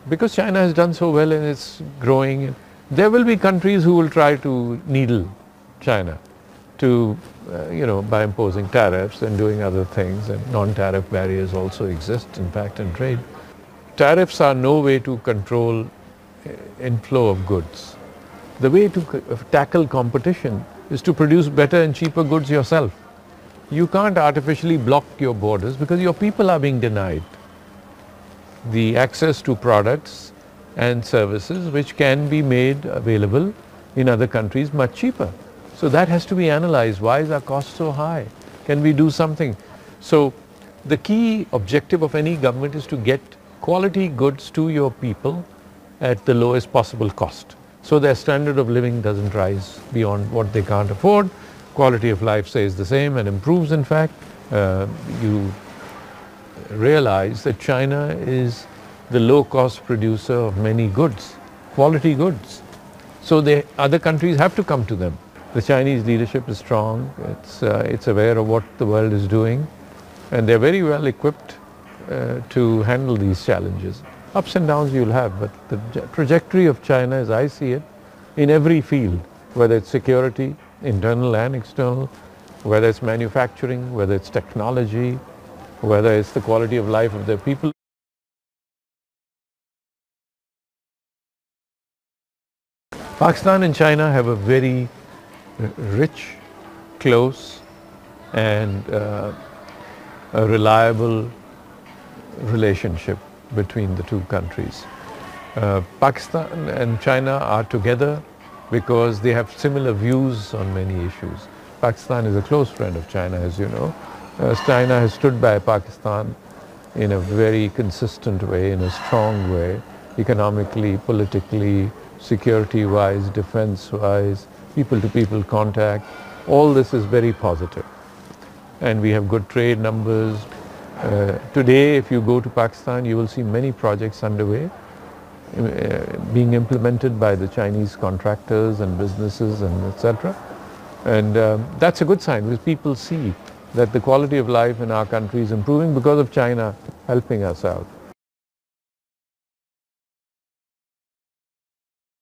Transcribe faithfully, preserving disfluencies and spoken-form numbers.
because China has done so well and it's growing, there will be countries who will try to needle China to, uh, you know, by imposing tariffs and doing other things, and non-tariff barriers also exist, in fact, in trade. Tariffs are no way to control inflow of goods. The way to tackle competition is to produce better and cheaper goods yourself. You can't artificially block your borders because your people are being denied the access to products and services which can be made available in other countries much cheaper. So that has to be analyzed. Why is our cost so high? Can we do something? So the key objective of any government is to get quality goods to your people at the lowest possible cost, so their standard of living doesn't rise beyond what they can't afford. Quality of life stays the same and improves, in fact. Uh, you realize that China is the low-cost producer of many goods, quality goods. So the other countries have to come to them. The Chinese leadership is strong. It's, uh, it's aware of what the world is doing, and they're very well equipped uh, to handle these challenges. Ups and downs you'll have, but the trajectory of China, as I see it, in every field, whether it's security, internal and external, whether it's manufacturing, whether it's technology, whether it's the quality of life of their people. Pakistan and China have a very rich, close, and uh, a reliable relationship between the two countries. Uh, Pakistan and China are together because they have similar views on many issues. Pakistan is a close friend of China, as you know. Uh, China has stood by Pakistan in a very consistent way, in a strong way, economically, politically, security-wise, defense-wise, people-to-people contact. All this is very positive. And we have good trade numbers. Uh, today, if you go to Pakistan, you will see many projects underway, uh, being implemented by the Chinese contractors and businesses and et cetera. And um, that's a good sign because people see that the quality of life in our country is improving because of China helping us out.